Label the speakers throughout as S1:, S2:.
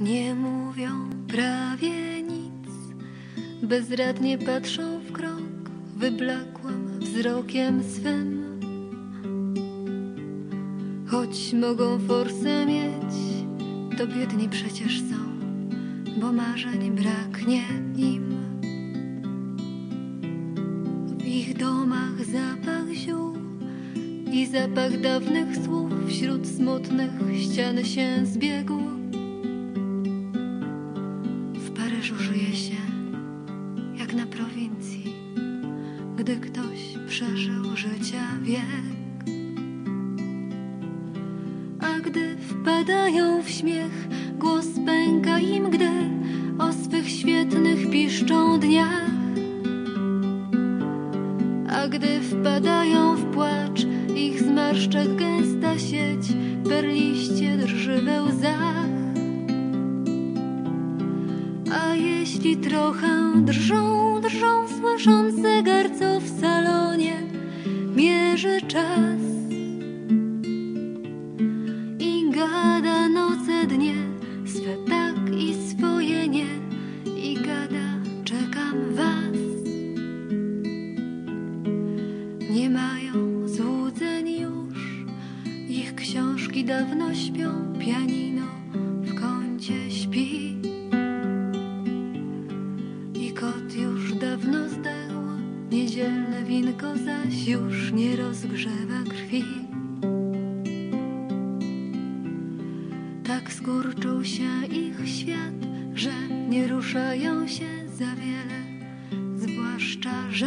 S1: Nie mówią prawie nic, bezradnie patrzą w krok, wyblakłym wzrokiem swym. Choć mogą forsę mieć, to biedni przecież są, bo marzeń braknie im. W ich domach zapach ziół i zapach dawnych słów wśród smutnych ścian się zbiegł. W Paryżu żyje się jak na prowincji, gdy ktoś przeżył życia wiek. A gdy wpadają w śmiech, głos pęka im, gdy o swych świetnych piszczą dniach. A gdy wpadają w płacz, ich zmarszczek gęsta sieć perliście drży we łzach. A jeśli trochę drżą, słysząc zegar, co w salonie mierzy czas i gada noce, dnie swe tak i swoje nie, i gada: czekam was. Nie mają złudzeń już, ich książki dawno śpią, pianino w kącie śpi i kot już dawno zdechł, niedzielne winko zaś już nie rozgrzewa krwi. Tak skurczył się ich świat, że nie ruszają się za wiele, zwłaszcza że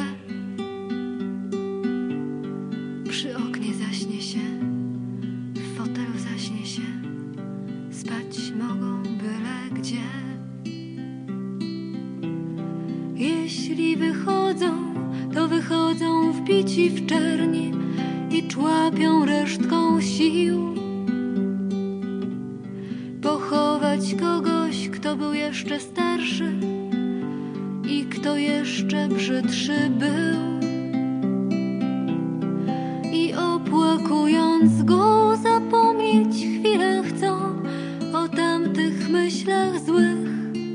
S1: przy oknie zaśnie się, w fotelu zaśnie się, spać mogą byle gdzie. Jeśli wychodzą, to wychodzą wbici w czerni i człapią resztką sił. Pochować kogoś, kto był jeszcze starszy i kto jeszcze brzydszy był. I opłakując go, zapomnieć chwilę chcą o tamtych myślach złych,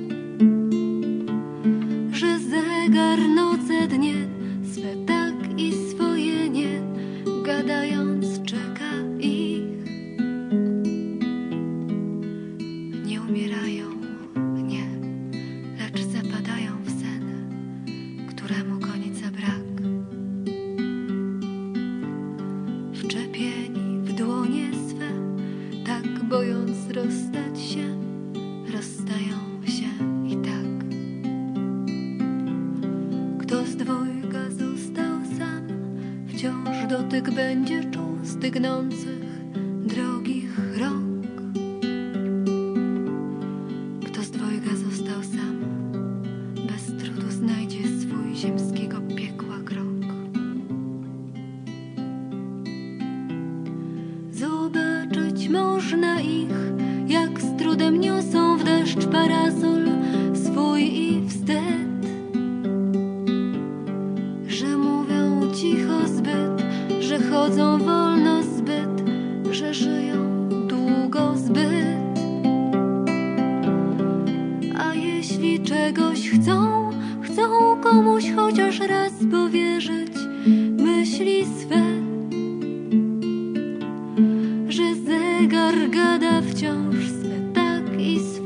S1: że zegar noce, dnie swe tak i swoje nie, gadając czeka ich. Nie umierają, nie, lecz zapadają w sen, któremu końca brak. Wczepieni w dłonie swe, tak bojąc rozstać się, rozstają się i tak. Kto z dwojga został sam, wciąż dotyk będzie czuł stygnących drogich rąk. Kto z dwojga został sam, bez trudu znajdzie swój ziemskiego piekła krąg. Zobaczyć można ich, jak z trudem niosą w deszcz parasol swój i wstyd, że mówią cicho zbyt, że chodzą wolno zbyt, że żyją długo zbyt. A jeśli czegoś chcą, chcą komuś chociaż raz powierzyć myśli swe, że zegar gada wciąż swe tak i swe